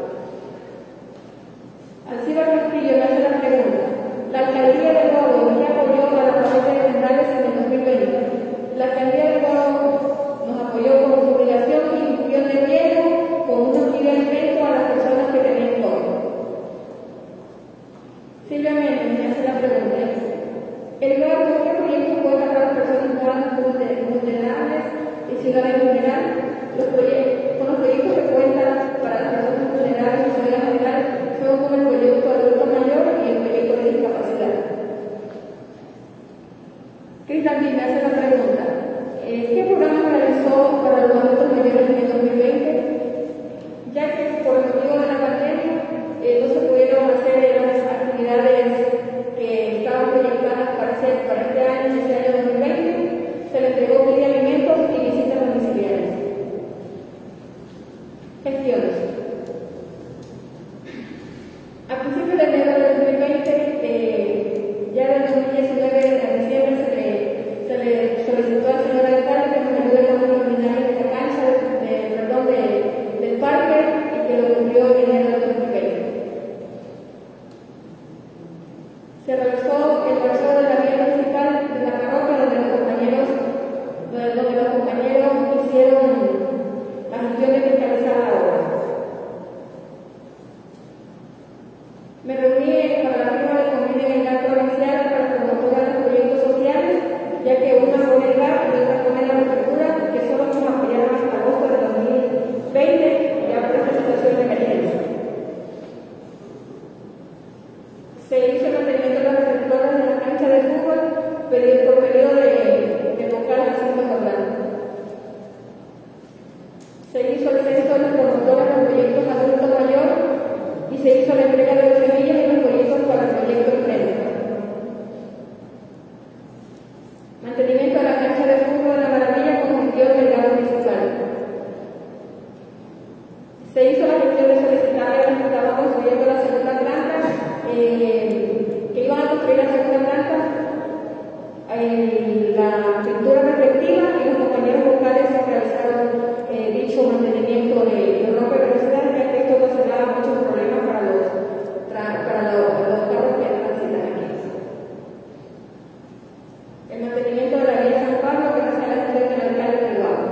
Alcibar Castillo me hace la pregunta. La alcaldía de Guabo ¿qué apoyó a la parroquia de Tendales en el dos mil veinte? La alcaldía de Guabo nos apoyó con su obligación y infusión de riego con unos kit de alimentos a las personas que tenían COVID. Silvia Méndez me hace la pregunta. ¿El lugar qué proyecto cuenta para las personas vulnerables y ciudadanos en general? Los proyectos, con los proyectos que cuentan para las personas vulnerables y ciudadanos en general son como el proyecto adulto mayor y el proyecto de discapacidad. Cristian me hace la pregunta. Eh, ¿Qué programas realizó para los adultos mayores en el dos mil veinte? Ya que por el motivo de la pandemia eh, no se pudieron hacer las actividades que estaban proyectadas para, hacer, para este año, este año dos mil veinte, se le entregó kit de alimentos y visitas domiciliarias. Gestiones. A principios de enero del dos mil veinte, eh, ya del dos mil diecinueve a diciembre, Mantenimiento de la cancha de fútbol de la Maravilla con gestión del gas municipal. Se hizo la gestión de solicitar a los que estaban construyendo la segunda planta, eh, que iban a construir la segunda planta, eh, la pintura reflectiva, y los compañeros locales realizaron eh, dicho mantenimiento de, de ropa de velocidad, ya que esto ocasionaba muchos problemas para los, para los, los carros que transitan aquí. El mantenimiento de la vía San Pablo, gracias a la gestión del alcalde del Bajo.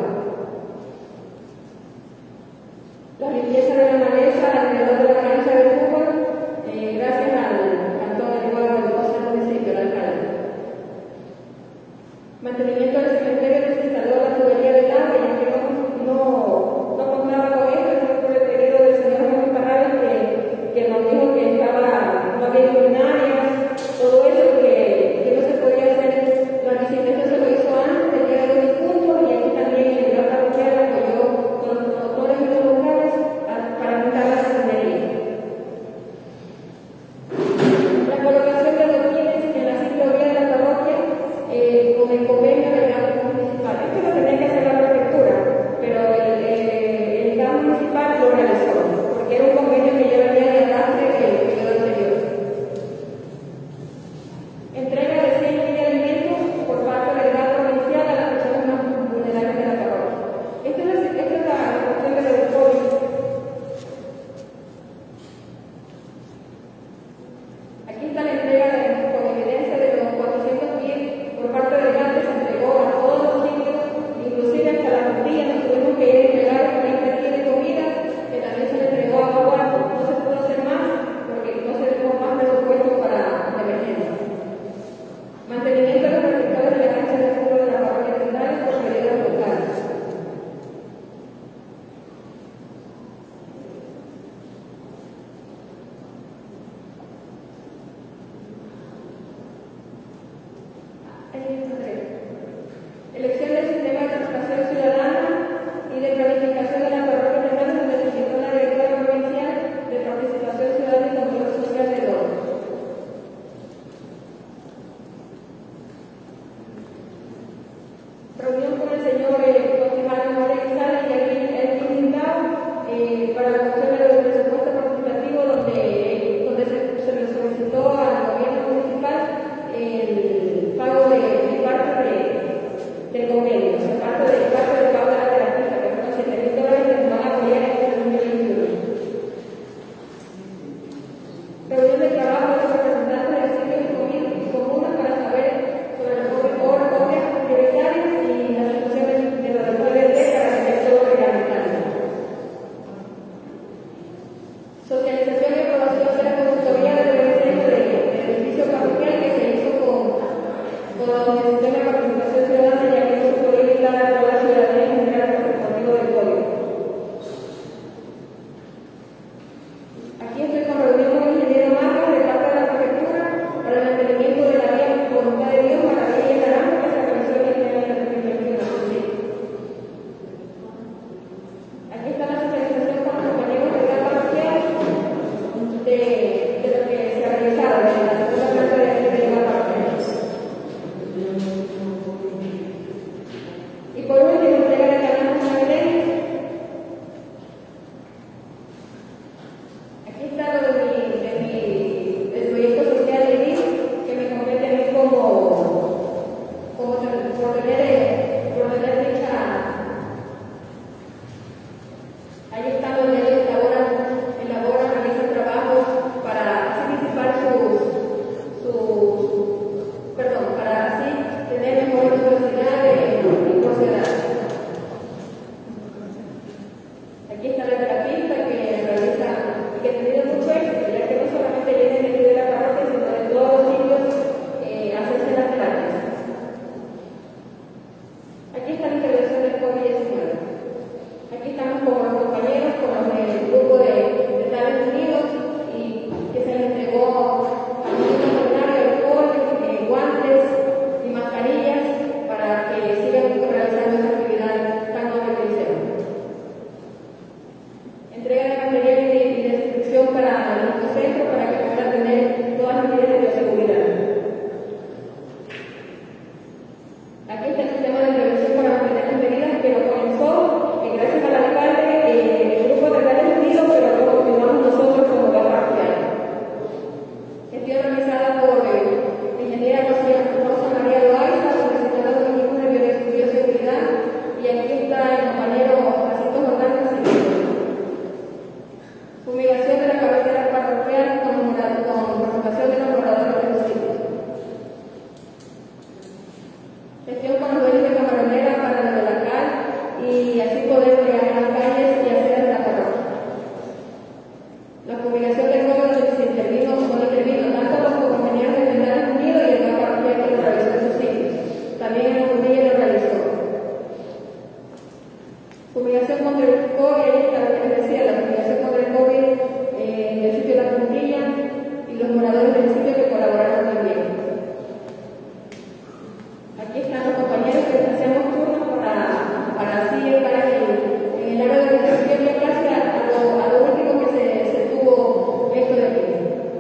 La limpieza de la maleza alrededor de la cancha de fútbol, eh, gracias al cantón del Bajo del doce municipio, el alcalde. Mantenimiento del cementerio que se instaló la tubería de agua, ya que no, no, no contaba con esto, eso fue por el pedido del señor Juan Parral, que, que nos dijo que estaba, no había luminarias, todo eso que, que no se podía hacer. La licitación se lo hizo antes del día de los difuntos, y aquí también el señor parroquial apoyó con los promotores y los locales para montar la enfermería. La colocación de adoquines en la ciclovía de la parroquia eh, con el convenio del gas municipal. Esto lo tenía que hacer la prefectura, pero el, el, el gas municipal lo realizó, porque era un convenio que ya venía de arrastre del periodo anterior. Entrega de cien mil alimentos por parte del gas provincial a las personas más vulnerables de la parroquia. Esta es la, esta es la cuestión de los COVID. Aquí está la entrega de, con evidencia de los cuatrocientos mil por parte del gas que se entregó a todos los sitios, inclusive hasta la tortilla. Nos tuvimos que ir a entregar treinta kilos de comida, que también se le entregó a Aguato. No se pudo hacer más porque no se tuvo más presupuesto para la emergencia. Mantenimiento de los reflectores de la cancha de fútbol de la parroquia central por medidas locales. Elección del sistema de participación ciudadana y de planificación de la parroquia central, donde se citó la directora provincial de participación ciudadana y control social del orden. Reunión con el señor eh, concejal Moreno Sala y el Lindao eh, para la cuestión del presupuesto participativo, donde, eh, donde se, se le solicitó al gobierno municipal el pago de, de parte de, del convenio, o sea, parte de, parte del pago de la terapia, que fueron siete mil dólares que nos van a apoyar en este dos mil veintiuno. Reunión de trabajo de los representantes del sitio y comunas para saber sobre las obras prioritarias y la situación de la D P D para tener todo reglamentario. Socialización y aprobación de la consultoría del rediseño del edificio parroquial que se hizo con, con el sistema de participación ciudadana, ya que no se puede evitar a toda la ciudadanía en general por el motivo del código. Aquí estoy con reunión con el ingeniero Marcos de parte de la prefectura para el mantenimiento de la vía Voluntad de Dios para la Villa Naranjo, que se realizó en el año dos mil veintiuno. Aquí está la socialización con los compañeros del gas parroquial de, de lo que se ha realizado en la segunda planta de la gas parroquial. Gestión con los dueños de camaronera para lo local y así poder llegar a las calles y hacer la parroquia. La fumigación del pueblo se intervino, no intervino tanto los compañeros de Vendales Unidos y el Papa Parroquial que lo realizó en sus sitios. También en la Jumilla lo realizó. Fumigación contra el COVID, ahí está lo que les decía, la fumigación contra el COVID eh, en el sitio de la Jumilla y los moradores del sitio que colaboraron también. Aquí están los compañeros que hacemos turnos para, para así estar en el, en el área de educación y clase a, a, lo, a lo último que se, se tuvo esto de aquí.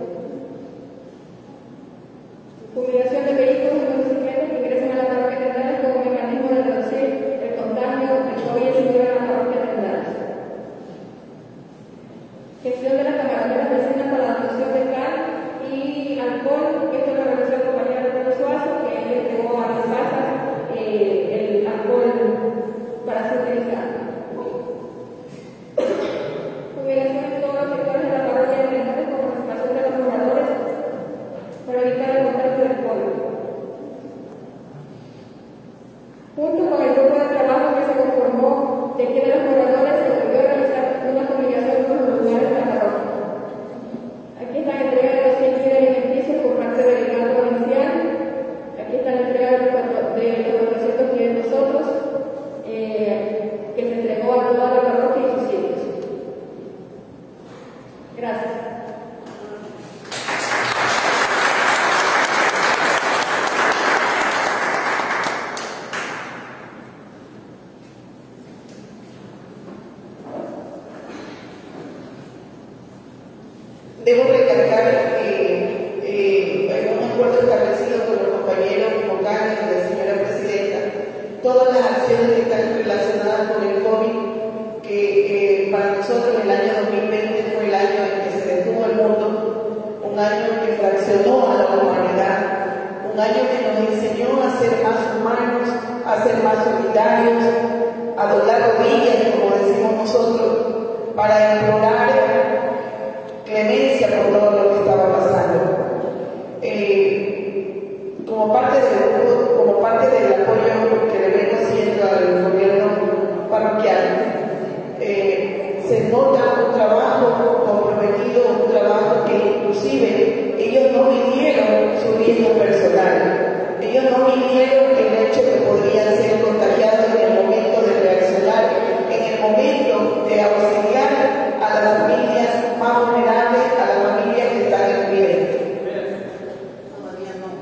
Fumigación de vehículos y motocicletas que ingresan a la parroquia de Tendales como mecanismo de reducir el contagio del COVID diecinueve en la parroquia de Tendales. Gestión de las camaroneras vecinas para la producción de cal y alcohol, que esto lo realizó el compañero Pedro Suazo, que él entregó a las casas eh, el alcohol para ser utilizado. Fumigación en todos los sectores de la parroquia de Tendales con participación de los moradores para evitar el contagio del COVID. Junto con el grupo de trabajo que se conformó de aquí de los moradores, se volvió a realizar una fumigación en los lugares de la parroquia. Aquí está la entrega de los cien kits alimenticios por parte del delegado provincial. Aquí está la entrega de los cuatrocientos kits de nosotros, eh, que se entregó a toda la parroquia y sus sitios. Gracias. Debo recalcar que eh, hay un acuerdo establecido con los compañeros vocales y la señora presidenta, todas las acciones que están relacionadas con el COVID, que eh, para nosotros el año dos mil veinte fue el año en que se detuvo el mundo, un año que fraccionó a la humanidad, un año que nos enseñó a ser más humanos, a ser más solidarios, a doblar rodillas, como decimos nosotros, para implorar clemencia por todo lo que estaba pasando. Eh, como, parte del, como parte del apoyo que le vengo haciendo al gobierno parroquial, eh, se nota un trabajo comprometido, un trabajo que inclusive ellos no midieron su riesgo personal, ellos no midieron el hecho que podrían ser contagiados en el momento de reaccionar, en el momento de auxiliar a las familias más vulnerables, a las familias que están en riesgo. Todavía no.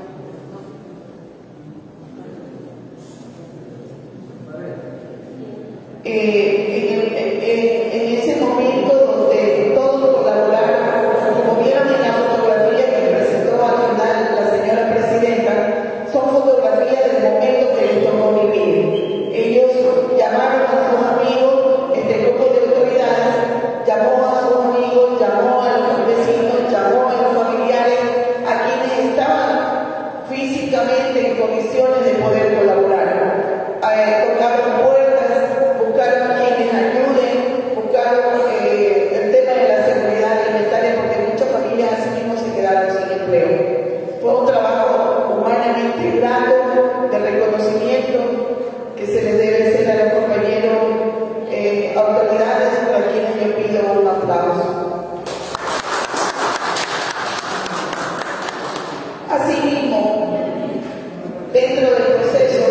Eh, en, en, en ese momento donde todos colaboraron, como vieron en la fotografía que presentó al final la señora presidenta, son fotografías del momento que les tocó vivir. Ellos llamaron a sus amigos, este grupo de autoridades llamó a sus amigos, llamó a los vecinos, llamó a los familiares, a quienes estaban físicamente en condiciones de poder colaborar. Eh, tocaron puertas, buscaron quienes ayuden, buscaron eh, el tema de la seguridad alimentaria, porque muchas familias así mismo se quedaron sin empleo. Fue un trabajo humanamente grato, de reconocimiento, que se les debe hacer a los compañeros eh, autoridades, para quienes yo pido un aplauso. Asimismo, dentro del proceso,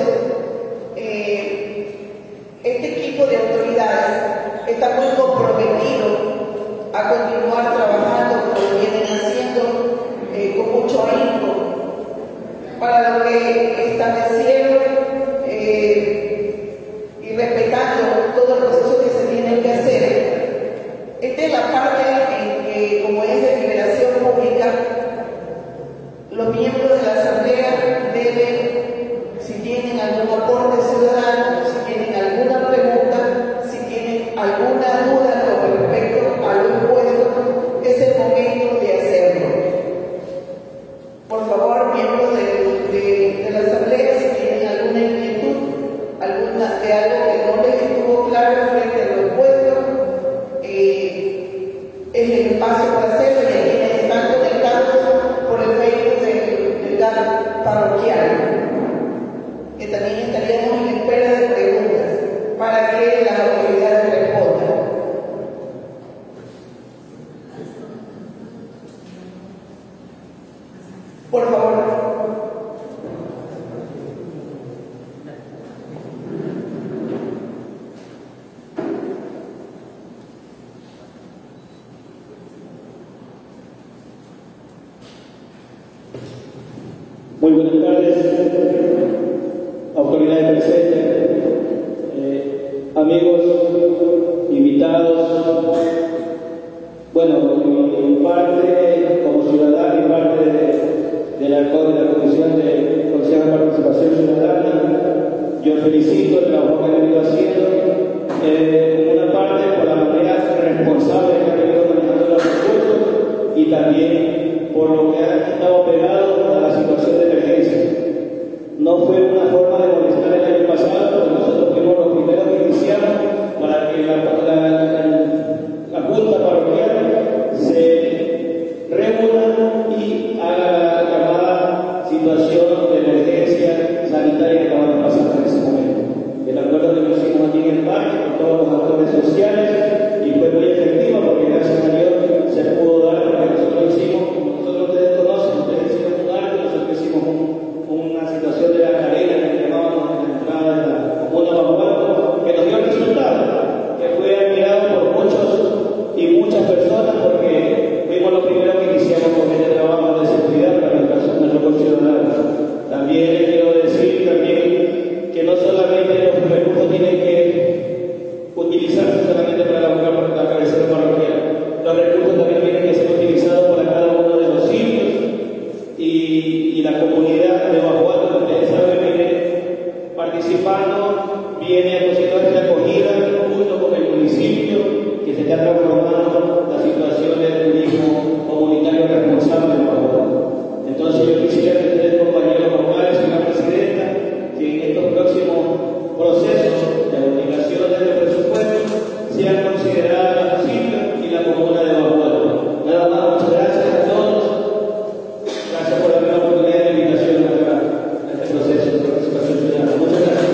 eh, este equipo de autoridades está muy comprometido a continuar trabajando como lo vienen haciendo eh, con mucho ahínco para lo que establecieron eh, y respetando todo el proceso que se tiene que hacer. Esta es la parte en que, como es de liberación pública, los miembros de la Asamblea deben, si tienen algún aporte ciudadano, si tienen alguna pregunta, si tienen alguna duda con respecto a lo impuesto, es el momento de hacerlo. Por favor, miembros de, de, de la Asamblea, si tienen alguna inquietud, alguna, de algo que no les estuvo claro frente a lo impuesto, eh, es Muy buenas tardes, autoridades presentes, eh, amigos, invitados. Bueno, mi parte como ciudadano y parte de, de, la, de la Comisión de Consejo de Participación Ciudadana, yo felicito el trabajo que han venido haciendo, eh, una parte por la manera responsable que han venido manejando los recursos y también por lo que han estado pegados a la situación de emergencia. No fue una forma de molestar el año pasado, porque nosotros fuimos los primeros que iniciamos para que la, la, la, la Junta Parroquial se reúna y haga la llamada situación de emergencia sanitaria que estaban pasando en ese momento. El acuerdo que nos hicimos aquí en el parque con todos los actores sociales y fue muy efectivo porque gracias a Dios se pudo dar lo que nosotros hicimos. Como nosotros ustedes conocen, ustedes hicieron un arte, nosotros hicimos un, una situación de la carrera que llamábamos en la entrada de la comuna Baguado, que nos dio resultado, que fue admirado por muchos y muchas personas porque fuimos los primeros que iniciamos con este trabajo de seguridad para nuestros conciudadanos. También les quiero decir también que no solamente los recursos tienen que utilizarse solamente para la, la cabecera parroquial, los recursos también tienen que ser utilizados para cada uno de los sitios y, y la comunidad de Baguado, como ustedes saben, viene participando, viene haciendo esta acogida junto con el municipio que se está transformando la situación del turismo comunitario responsable de Baguado. Entonces yo quisiera que ustedes, compañeros Morales y la presidenta, que en estos próximos procesos de aplicaciones de presupuesto sean consideradas la municipio y la comuna de Baguado. Nada más, muchas gracias a todos. Gracias por darme la oportunidad de invitación a, a este proceso de participación ciudadana. Muchas gracias.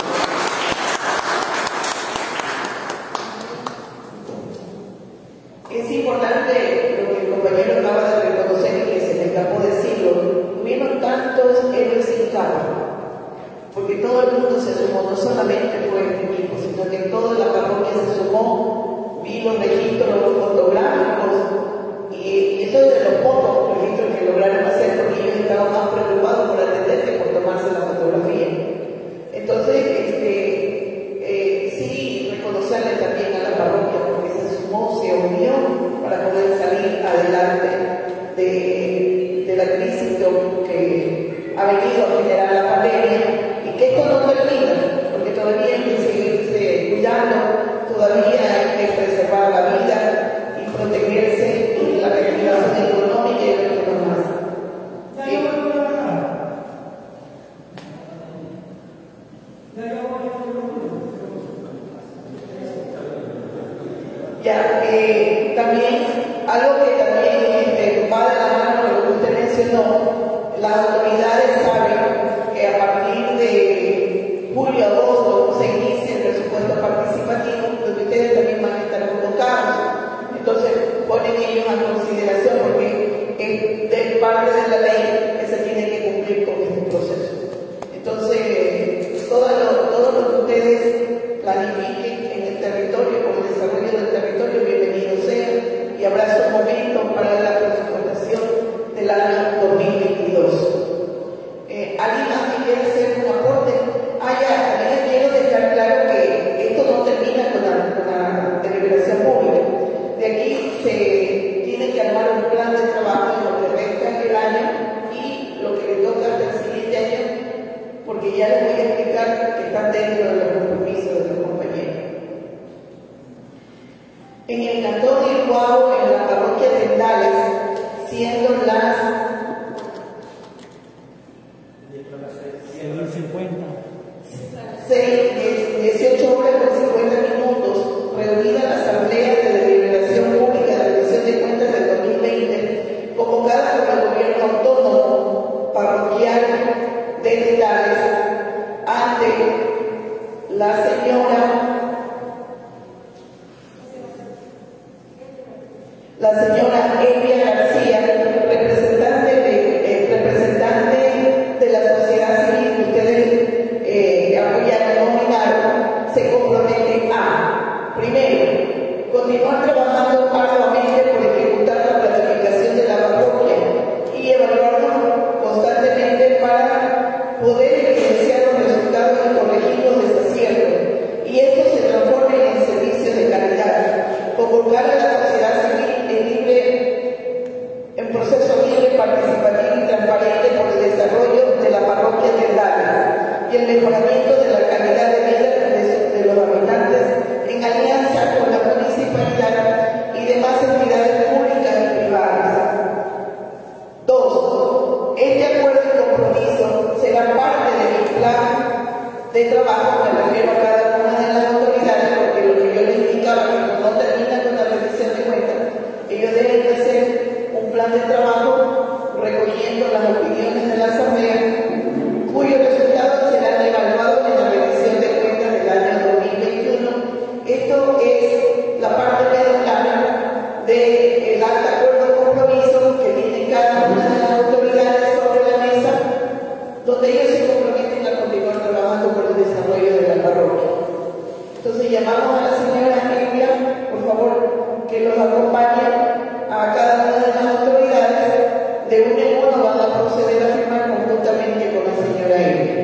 Es importante lo que el compañero acaba de reconocer y que se me escapó decirlo. Hubieron tantos héroes sin capa, porque todo el mundo se sumó, no solamente fue el equipo, sino que toda la parroquia se sumó, vi los registros fotográficos, y eso es de los pocos registros que lograron hacer, porque ellos estaban más preocupados por atender que por tomarse la fotografía. Entonces, este, eh, sí, reconocerle también a la parroquia, porque se sumó, se unió para poder salir adelante de, de la crisis que ha venido a generar la pandemia, y que esto no termina, porque todavía hay que seguirse cuidando, todavía hay que preservar la vida y protegerse y la reactivación económica y lo que más. Ya, eh, también, algo que también este, va de la mano de lo que usted mencionó, las autoridades saben que a partir de julio, agosto, se inicia el presupuesto participativo, donde ustedes también van a estar convocados. Entonces, ponen ellos a consideración, porque es de parte de la ley que se tiene que cumplir con este proceso. Entonces, todo lo, todo lo que ustedes planifiquen en el territorio, con el desarrollo del territorio, bienvenido sea, y habrá su momento para la presupuestación del año dos mil veintidós. Eh, ¿Alguien más que quiere hacer un aporte? Ah, ya, también quiero dejar claro que esto no termina con la, con la deliberación pública. De aquí se tiene que armar un plan de trabajo en lo que resta el año y lo que le toca hasta el siguiente año, porque ya les voy a explicar que están dentro de los compromisos de los compañeros. En el cantón de Irguao, en la parroquia de Tendales, siendo las dieciocho horas con cincuenta minutos, reunida la Asamblea de Deliberación Pública de la Rendición de Cuentas del dos mil veinte, convocada por el Gobierno Autónomo Parroquial de Tendales, ante la señora la señora Elia García, representante de, eh, representante de la sociedad civil que ustedes eh, apoyaron, nominaron, se compromete a, primero, continuar trabajando arduamente por ejecutar la planificación de la parroquia y evaluarnos constantemente para mejoramiento de la calidad de vida de, su- de los habitantes en alianza con la municipalidad y demás entidades públicas y privadas. Dos, este acuerdo y compromiso será parte de mi plan de trabajo, me refiero a cada una de las autoridades, porque lo que yo les indicaba, que no termina con la rendición de cuentas, ellos deben de hacer un plan de trabajo recogiendo las opiniones de la Asamblea, cuyos resultados serán evaluados en la rendición de cuentas del año dos mil veintiuno. Esto es la parte medular del acta acuerdo de compromiso que tiene cada una de las autoridades sobre la mesa, donde ellos se comprometen a continuar trabajando por el desarrollo de la parroquia. Entonces llamamos a la señora Emilia, por favor, que los acompañe a cada una de las autoridades. De uno en uno van a proceder a firmar conjuntamente con la señora Emilia.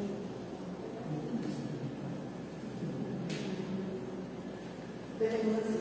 Tenemos